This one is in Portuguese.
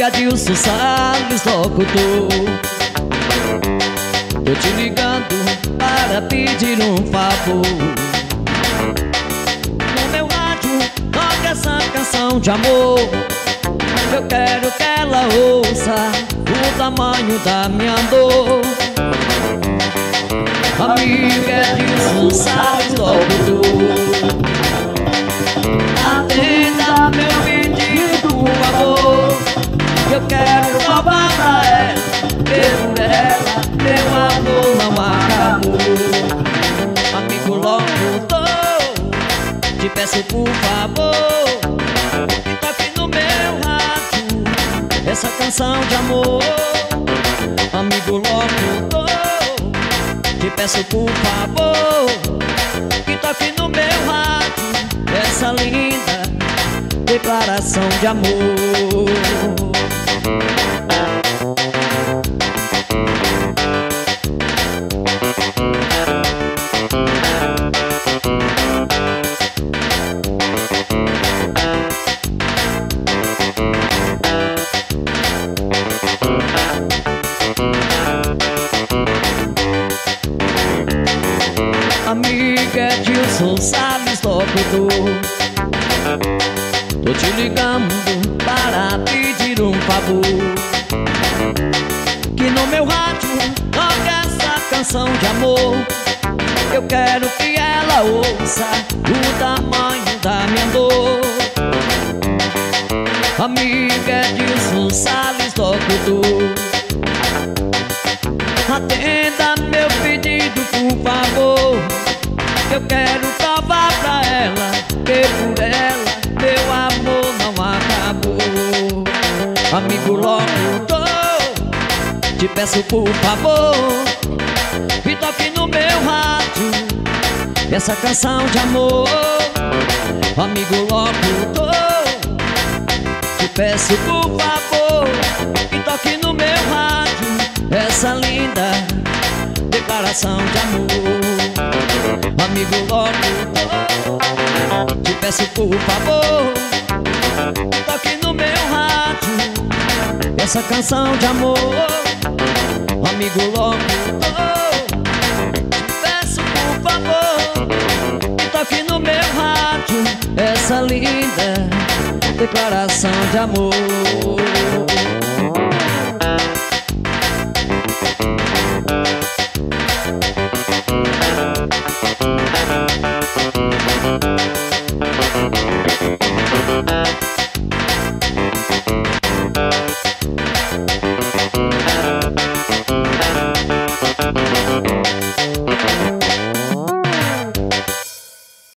é Adilson Salles, locutor. Tô te ligando para pedir um favor. No meu rádio toca essa canção de amor. Eu quero que ela ouça o tamanho da minha dor. Amigo Adilson Salles, locutor, atenda meu pedido, por favor. Eu quero provar pra ela que por ela meu amor não acabou. Amigo locutor, te peço por favor, que toque no meu rádio essa canção de amor. Amigo locutor, te peço por favor, que toque no meu rádio essa linda declaração de amor. Amiga Adilson Salles, locutor, tô te ligando para pedir um favor. Que no meu rádio toque essa canção de amor. Eu quero que ela ouça o tamanho da minha dor. Amiga Adilson Salles, locutor, atenda meu pedido, por favor. Eu quero provar pra ela que por ela meu amor não acabou. Amigo locutor, te peço por favor, que toque no meu rádio essa canção de amor. Amigo locutor, te peço por favor, que toque no meu rádio essa linda declaração de amor. Amigo locutor, te peço por favor, toque no meu rádio essa canção de amor. Amigo locutor, te peço por favor, toque no meu rádio essa linda declaração de amor.